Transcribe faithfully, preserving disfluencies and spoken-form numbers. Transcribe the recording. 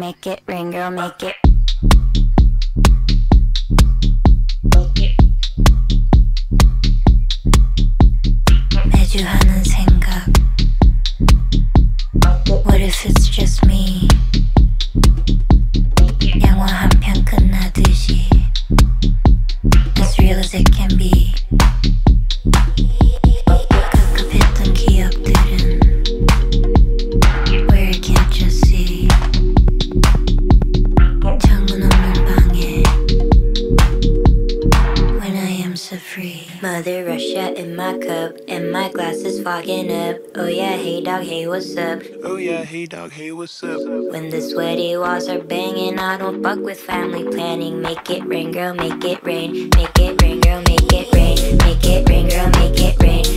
make it rain, girl, make it. 매주 하는 생각. What if it's just me? 영화 한 편 끝나듯이 as real as it can be. 급급했던 기억들은 where I can't just see. 창문 없는 방에 when I am so free. Mother Russia in my cup and my glass is fogging up. Oh yeah, hey dog, hey what's up? Oh yeah, hey dog, hey what's up? When the sweaty walls are banging, I don't fuck with family planning. Make it rain, girl, make it rain. Make it rain, girl, make it rain. Make it rain, girl, make it rain.